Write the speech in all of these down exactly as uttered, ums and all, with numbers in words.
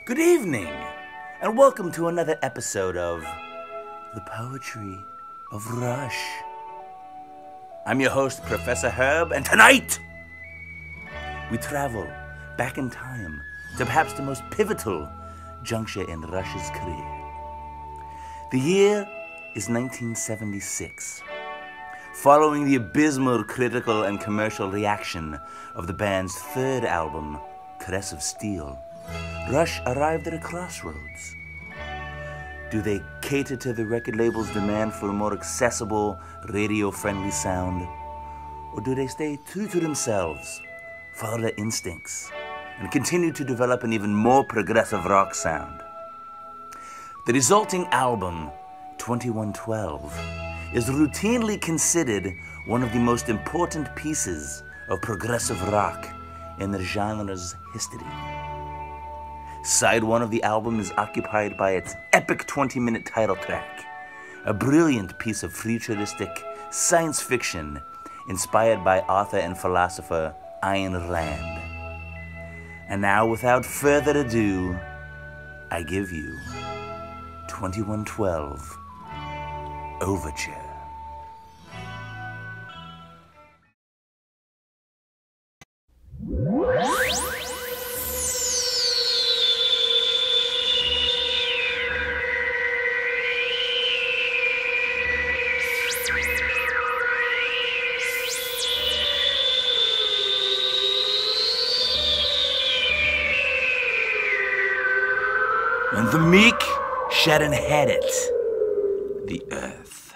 Good evening, and welcome to another episode of The Poetry of Rush. I'm your host, Professor Herb, and tonight we travel back in time to perhaps the most pivotal juncture in Rush's career. The year is nineteen seventy-six. Following the abysmal critical and commercial reaction of the band's third album, Caress of Steel, Rush arrived at a crossroads. Do they cater to the record label's demand for a more accessible, radio-friendly sound? Or do they stay true to themselves, follow their instincts, and continue to develop an even more progressive rock sound? The resulting album, twenty-one twelve, is routinely considered one of the most important pieces of progressive rock in the genre's history. Side one of the album is occupied by its epic twenty-minute title track, a brilliant piece of futuristic science fiction inspired by author and philosopher Ayn Rand. And now, without further ado, I give you twenty-one twelve Overture. And the meek shall inherit the earth.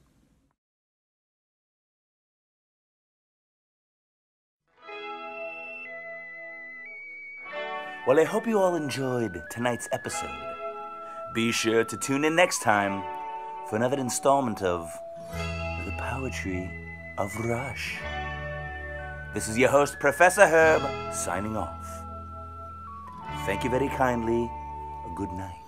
Well, I hope you all enjoyed tonight's episode. Be sure to tune in next time for another installment of The Poetry of Rush. This is your host, Professor Herb, signing off. Thank you very kindly. Good night.